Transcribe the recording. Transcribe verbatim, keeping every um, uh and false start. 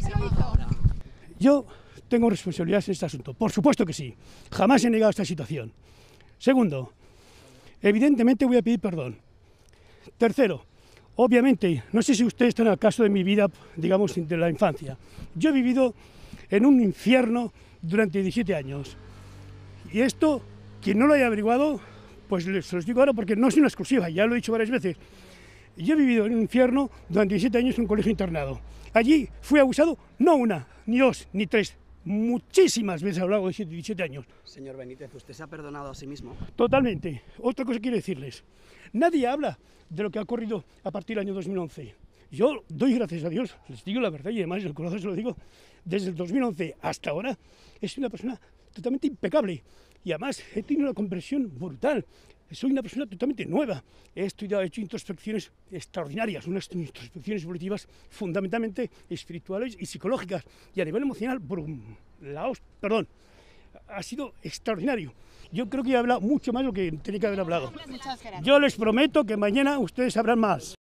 Yo tengo responsabilidades en este asunto, por supuesto que sí, jamás he negado esta situación. Segundo, evidentemente voy a pedir perdón. Tercero, obviamente, no sé si ustedes están al caso de mi vida, digamos, de la infancia. Yo he vivido en un infierno durante diecisiete años. Y esto, quien no lo haya averiguado, pues se los digo ahora porque no es una exclusiva, ya lo he dicho varias veces. Yo he vivido en un infierno durante diecisiete años en un colegio internado. Allí fui abusado, no una, ni dos, ni tres, muchísimas veces a lo largo de diecisiete años. Señor Benítez, ¿usted se ha perdonado a sí mismo? Totalmente. Otra cosa quiero decirles. Nadie habla de lo que ha ocurrido a partir del año dos mil once. Yo doy gracias a Dios, les digo la verdad y además el corazón se lo digo, desde el dos mil once hasta ahora he sido una persona totalmente impecable y además he tenido una comprensión brutal. Soy una persona totalmente nueva. He estudiado, he hecho introspecciones extraordinarias, unas introspecciones evolutivas fundamentalmente espirituales y psicológicas. Y a nivel emocional, brum, la os, perdón, ha sido extraordinario. Yo creo que he hablado mucho más de lo que tenía que haber hablado. Yo les prometo que mañana ustedes sabrán más.